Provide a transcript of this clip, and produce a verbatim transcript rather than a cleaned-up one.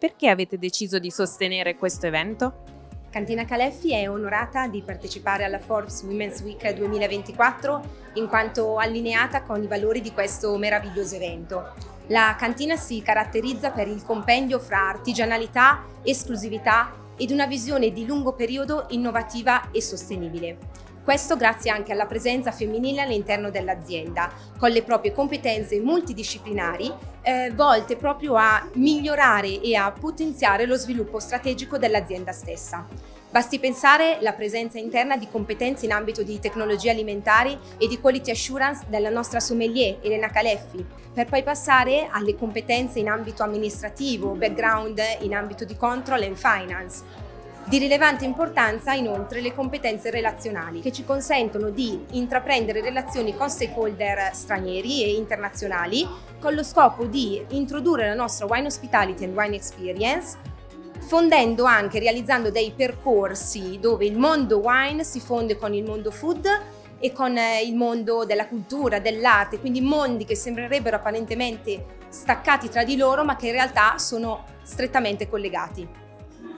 Perché avete deciso di sostenere questo evento? Cantina Caleffi è onorata di partecipare alla Forbes Women's Week duemilaventiquattro in quanto allineata con i valori di questo meraviglioso evento. La cantina si caratterizza per il compendio fra artigianalità, esclusività ed una visione di lungo periodo innovativa e sostenibile. Questo grazie anche alla presenza femminile all'interno dell'azienda, con le proprie competenze multidisciplinari eh, volte proprio a migliorare e a potenziare lo sviluppo strategico dell'azienda stessa. Basti pensare alla presenza interna di competenze in ambito di tecnologie alimentari e di quality assurance della nostra sommelier Elena Caleffi, per poi passare alle competenze in ambito amministrativo, background in ambito di control and finance. Di rilevante importanza inoltre le competenze relazionali che ci consentono di intraprendere relazioni con stakeholder stranieri e internazionali con lo scopo di introdurre la nostra Wine Hospitality and Wine Experience, fondendo anche, realizzando dei percorsi dove il mondo wine si fonde con il mondo food e con il mondo della cultura, dell'arte, quindi mondi che sembrerebbero apparentemente staccati tra di loro ma che in realtà sono strettamente collegati.